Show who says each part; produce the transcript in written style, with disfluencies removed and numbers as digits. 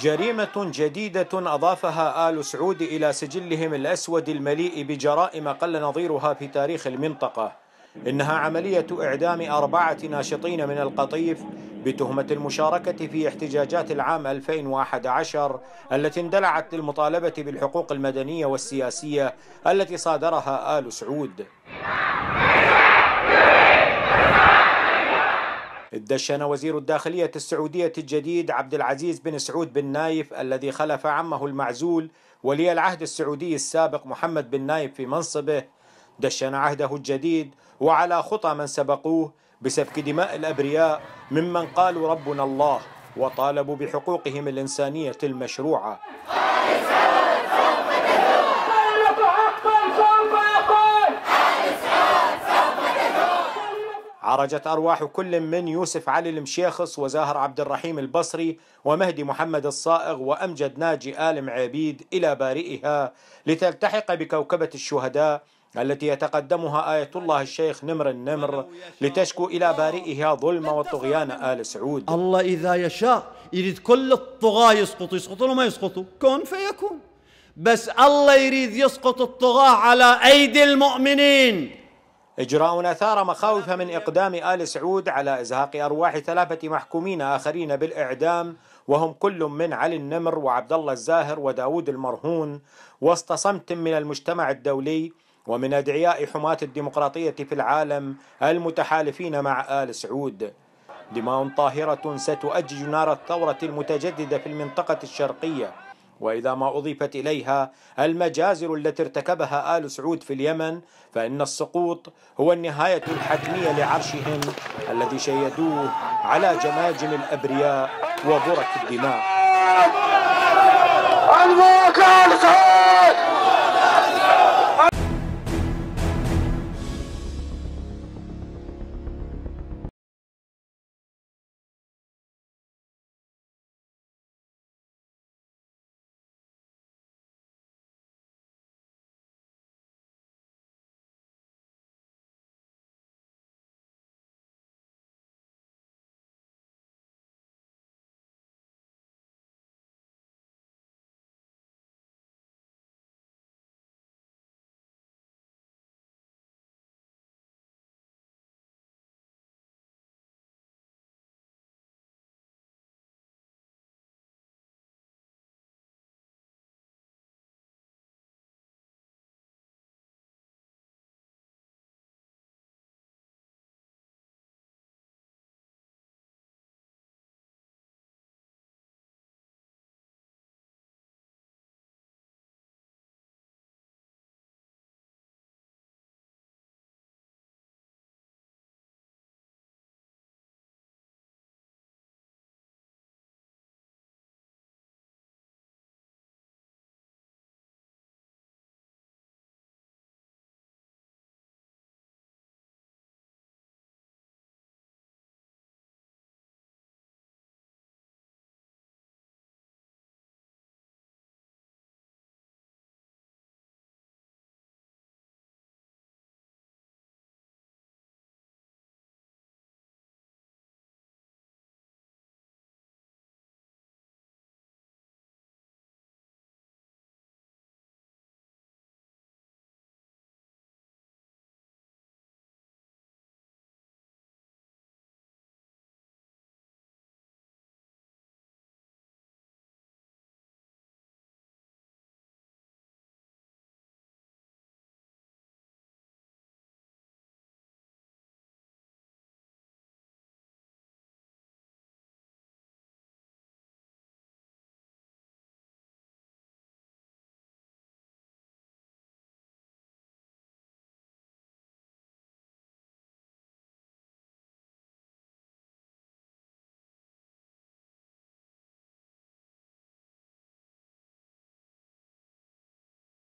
Speaker 1: جريمة جديدة أضافها آل سعود إلى سجلهم الأسود المليء بجرائم قل نظيرها في تاريخ المنطقة. إنها عملية إعدام 4 ناشطين من القطيف بتهمة المشاركة في احتجاجات العام 2011 التي اندلعت للمطالبة بالحقوق المدنية والسياسية التي صادرها آل سعود. دشن وزير الداخلية السعودية الجديد عبد العزيز بن سعود بن نايف الذي خلف عمه المعزول ولي العهد السعودي السابق محمد بن نايف في منصبه، دشن عهده الجديد وعلى خطى من سبقوه بسفك دماء الأبرياء ممن قالوا ربنا الله وطالبوا بحقوقهم الإنسانية المشروعة. عرجت أرواح كل من يوسف علي المشيخص وزاهر عبد الرحيم البصري ومهدي محمد الصائغ وأمجد ناجي آل معابيد إلى بارئها لتلتحق بكوكبة الشهداء التي يتقدمها آية الله الشيخ نمر النمر لتشكو إلى بارئها ظلم وطغيان آل سعود.
Speaker 2: الله إذا يشاء يريد كل الطغاة يسقطوا ولا ما يسقطوا، كون فيكون، بس الله يريد يسقط الطغاة على أيدي المؤمنين.
Speaker 1: إجراء أثار مخاوف من إقدام آل سعود على إزهاق أرواح 3 محكومين آخرين بالإعدام وهم كل من علي النمر وعبد الله الزاهر وداود المرهون وسط صمت من المجتمع الدولي ومن أدعياء حماة الديمقراطية في العالم المتحالفين مع آل سعود. دماء طاهرة ستؤجج نار الثورة المتجددة في المنطقة الشرقية، وإذا ما أضيفت إليها المجازر التي ارتكبها آل سعود في اليمن فإن السقوط هو النهاية الحتمية لعرشهم الذي شيدوه على جماجم الأبرياء وبرك الدماء.